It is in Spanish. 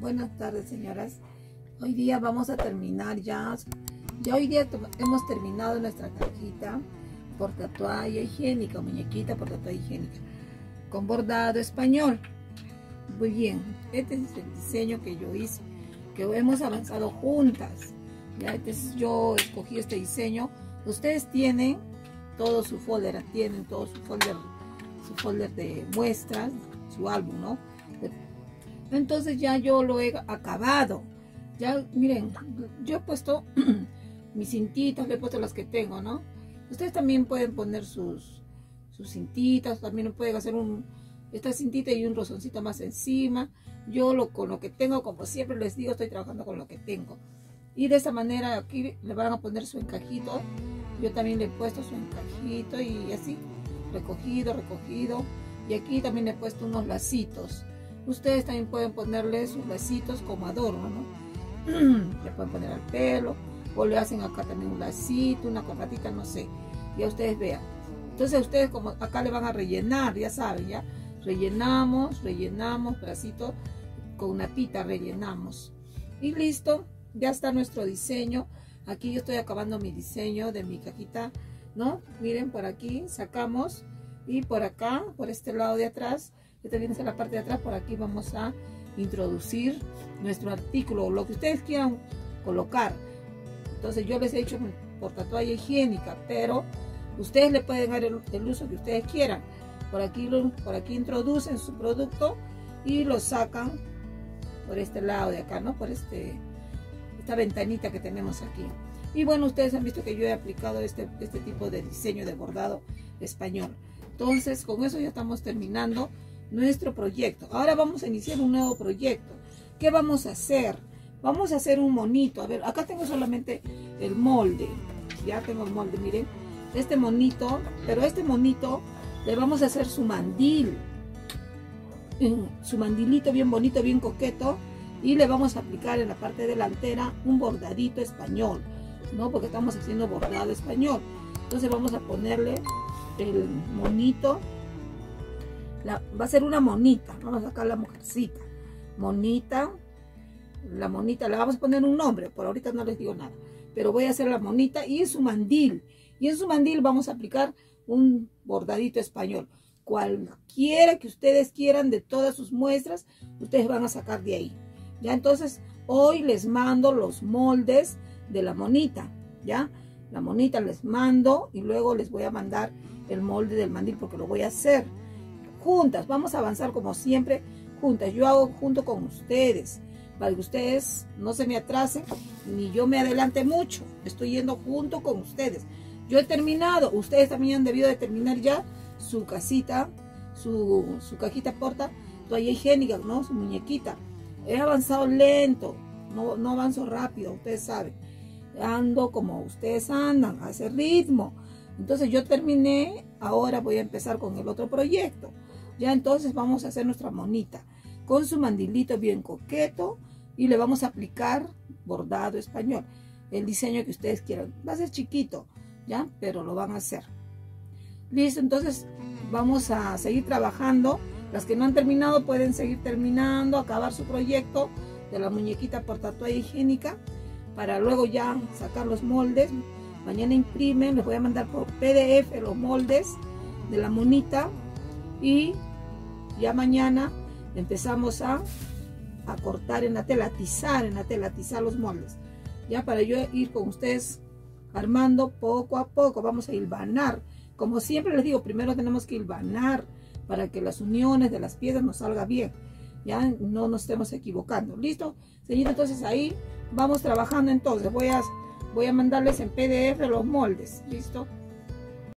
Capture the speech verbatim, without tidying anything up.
Buenas tardes, señoras. Hoy día vamos a terminar ya. Ya hoy día hemos terminado nuestra cajita portatoalla higiénica, muñequita portatoalla higiénica, con bordado español. Muy bien, este es el diseño que yo hice, que hemos avanzado juntas. Ya, entonces yo escogí este diseño. Ustedes tienen todo su folder, tienen todo su folder, su folder de muestras, su álbum, ¿no? Entonces ya yo lo he acabado. Ya miren, yo he puesto mis cintitas, le he puesto las que tengo, ¿no? Ustedes también pueden poner sus, sus cintitas, también pueden hacer un, esta cintita y un rosoncito más encima. Yo lo, con lo que tengo, como siempre les digo, estoy trabajando con lo que tengo. Y de esta manera aquí le van a poner su encajito. Yo también le he puesto su encajito y así, recogido, recogido. Y aquí también le he puesto unos lacitos. Ustedes también pueden ponerle sus lacitos como adorno, ¿no? Le pueden poner al pelo, o le hacen acá también un lacito, una corbatita, no sé. Ya ustedes vean. Entonces ustedes como acá le van a rellenar, ya saben, ya. Rellenamos, rellenamos, pedacito, con una pita rellenamos. Y listo, ya está nuestro diseño. Aquí yo estoy acabando mi diseño de mi cajita, ¿no? Miren, por aquí sacamos y por acá, por este lado de atrás, que también es la parte de atrás, por aquí vamos a introducir nuestro artículo, lo que ustedes quieran colocar. Entonces yo les he hecho portatoalla higiénica, pero ustedes le pueden dar el, el uso que ustedes quieran. Por aquí, lo, por aquí introducen su producto y lo sacan por este lado de acá, ¿no? Por este, esta ventanita que tenemos aquí. Y bueno, ustedes han visto que yo he aplicado este, este tipo de diseño de bordado español. Entonces con eso ya estamos terminando nuestro proyecto. Ahora vamos a iniciar un nuevo proyecto. ¿Qué vamos a hacer? Vamos a hacer un monito. A ver, acá tengo solamente el molde. Ya tengo el molde, miren. Este monito, pero este monito le vamos a hacer su mandil. Su mandilito bien bonito, bien coqueto. Y le vamos a aplicar en la parte delantera un bordadito español, ¿no? Porque estamos haciendo bordado español. Entonces vamos a ponerle el monito. La, va a ser una monita. Vamos a sacar la mujercita. Monita. La monita, le vamos a poner un nombre. Por ahorita no les digo nada. Pero voy a hacer la monita y en su mandil. Y en su mandil vamos a aplicar un bordadito español. Cualquiera que ustedes quieran de todas sus muestras, ustedes van a sacar de ahí. Ya, entonces, hoy les mando los moldes de la monita. Ya, la monita les mando y luego les voy a mandar el molde del mandil porque lo voy a hacer juntas. Vamos a avanzar como siempre juntas. Yo hago junto con ustedes para que ustedes no se me atrasen ni yo me adelante mucho. Estoy yendo junto con ustedes. Yo he terminado, ustedes también han debido de terminar ya su casita, su, su cajita porta toalla higiénica, ¿no? Su muñequita. He avanzado lento, no, no avanzo rápido, ustedes saben. Ando como ustedes andan, a ese ritmo. Entonces yo terminé, ahora voy a empezar con el otro proyecto. Ya entonces vamos a hacer nuestra monita con su mandilito bien coqueto y le vamos a aplicar bordado español. El diseño que ustedes quieran. Va a ser chiquito, ¿ya? Pero lo van a hacer. Listo, entonces vamos a seguir trabajando. Las que no han terminado pueden seguir terminando, acabar su proyecto de la muñequita portatoalla higiénica para luego ya sacar los moldes. Mañana imprimen, les voy a mandar por P D F los moldes de la monita y ya mañana empezamos a, a cortar en la tela, a tizar en la tela, a tizar los moldes. Ya para yo ir con ustedes armando poco a poco, vamos a hilvanar. Como siempre les digo, primero tenemos que hilvanar para que las uniones de las piezas nos salgan bien. Ya no nos estemos equivocando. ¿Listo? Señorita, entonces ahí vamos trabajando entonces. Voy a, voy a mandarles en P D F los moldes. ¿Listo?